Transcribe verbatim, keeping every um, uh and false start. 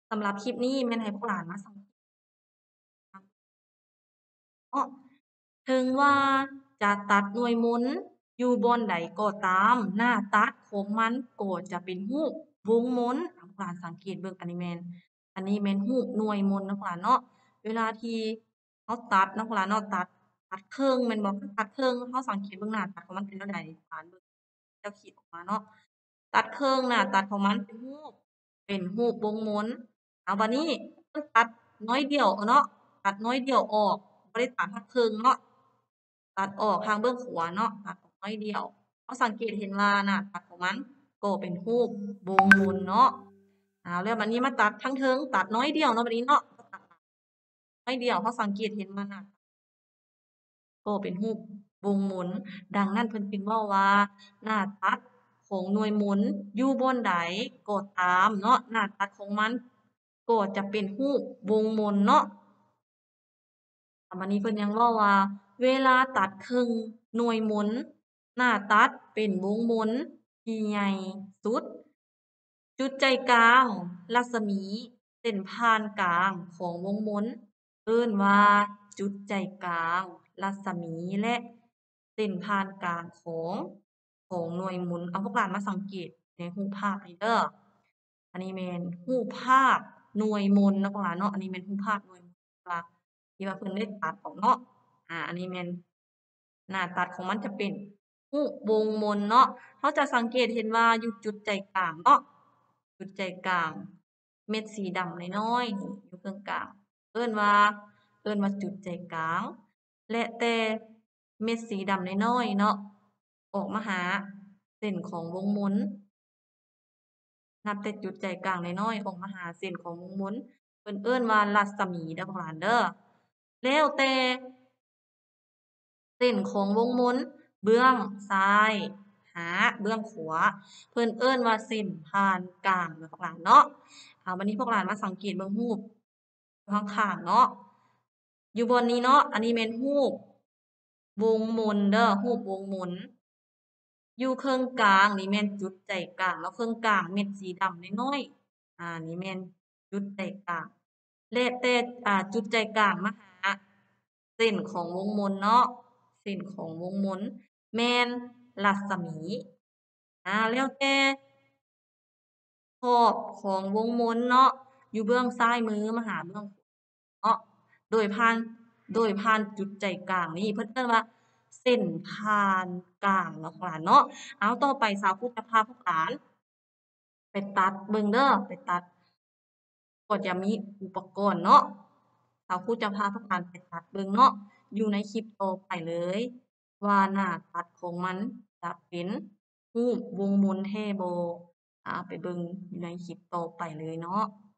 สำหรับคลิปนี้แม่นให้พวกหลานมาสังเกตเนาะถึงว่าจะตัดหน่วยหมุนอยู่บอนใดก็ตาม หน้าตัดของมันก็จะเป็นรูปวงมนให้พวกหลานสังเกตเบิ่งอันนี้แม่นอันนี้แม่นรูปหน่วยมนเนาะพวกหลานเนาะเวลาที่เราตัดเนาะพวกหลานเนาะตัดตัดครึ่งแม่นบ่คือตัดครึ่งเราสังเกตเบิ่งหน้าตัดของมันเป็นแนวใดพวกหลานเบิ่งแล้วขีดออกมาเนาะตัดครึ่งหน้าตัดของมันเป็นรูปเป็นรูปวงมน เอาบัดนี้เพิ่นตัดน้อยเดียวเนาะตัดน้อยเดียวออกบ่ได้ตัดทักครึ่งเนาะตัดออกทางเบื้องขวาเนาะตัดออกน้อยเดียวเราสังเกตเห็นว่าหน้าตัดของมันก็เป็นรูปวงมนเนาะเอาแล้วบัดนี้มาตัดทั้งเทิงตัดน้อยเดียวเนาะบัดนี้เนาะตัดน้อยเดียวเราสังเกตเห็นว่าหน้าก็เป็นรูปวงมนดังนั้นเพิ่นจึงเว้าว่าหน้าตัดของหน่วยหมุนอยู่บอนใดก็ตามเนาะหน้าตัดของมัน ก็จะเป็นรูปวงมนเนาะบัดนี้เพิ่นยังเว้าว่าเวลาตัดครึ่งหน่วยหมุนหน้าตัดเป็นวงมนที่ใหญ่สุดจุดใจกลางรัศมีเส้นผ่านกลางของวงมนเอิ้นว่าจุดใจกลางรัศมีและเส้นผ่านกลางของของหน่วยหมุนเอาพวกหลานมาสังเกตในรูปภาพนี้เด้อ อันนี้แม่นรูปภาพหน่วยมนต์เนาะพวกหลานเนาะอันนี้แม่นรูปภาพหน่วยมนต์ที่ว่าที่ว่าเพิ่นได้ตัดออกเนาะอ่าอันนี้แม่นหน้าตัดของมันจะเป็นรูปวงมนต์เนาะเราจะสังเกตเห็นว่าอยู่จุดใจกลางเนาะจุดใจกลางเม็ดสีดำน้อยๆนี่อยู่ตรงกลางเอิ้นว่าเอิ้นว่าจุดใจกลางและแต่เม็ดสีดำน้อยๆเนาะออกมาหาเส้นของวงมนต์ นับแต่จุดใจกลางน้อยๆออกมาหาเส้นของวงมนเพิ่นเอิ้นว่ารัศมีเด้อพวกหลานเด้อแล้วแต่เส้นของวงมนเบื้องซ้ายหาเบื้องขวาเพิ่นเอิ้นว่าเส้นผ่านกลางเด้อพวกหลานเนาะเอาบัดนี้พวกหลานมาสังเกตเบิ่งรูปข้างๆเนาะอยู่บนนี้เนาะอันนี้แม่นรูปวงมนเด้อรูปวงมน อยู่ครึ่งกลางนี่แม่นจุดใจกลางแล้วครึ่งกลางเม็ดสีดำน้อยๆอ่านี่แม่นจุดใจกลางและแต่อ่าจุดใจกลางมาหาเส้นของวงมนเนาะเส้นของวงมนแม่นรัศมีอ่าแล้วแต่ขอบของวงมนเนาะอยู่เบื้องซ้ายมือมาหาเบื้องขวาเนาะโดยผ่านโดยผ่านจุดใจกลางนี่เพิ่นเอิ้นว่าเส้นผ่านกลางเนาะพวกหลานเนาะเอาต่อไปสาวผู้จะพาพวกหลาน ไปตัดเบิ่งเด้อไปตัดก็จะมีอุปกรณ์เนาะสาวครูจะพาพวกหลานไปตัดเบิ่งเนาะอยู่ในคลิปต่อไปเลยว่าหน้าตัดของมันจะเป็นรูปวงมนแท้บ่อ่าไปเบิ่งอยู่ในคลิปต่อไปเลยเนาะ